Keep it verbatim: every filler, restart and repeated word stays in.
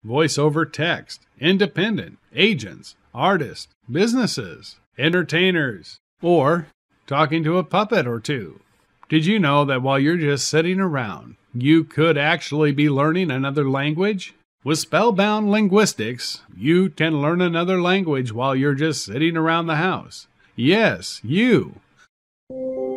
voice over text, independent, agents, artists, businesses, entertainers, or talking to a puppet or two. Did you know that while you're just sitting around, you could actually be learning another language? With Spellbound Linguistics, you can learn another language while you're just sitting around the house. Yes, you.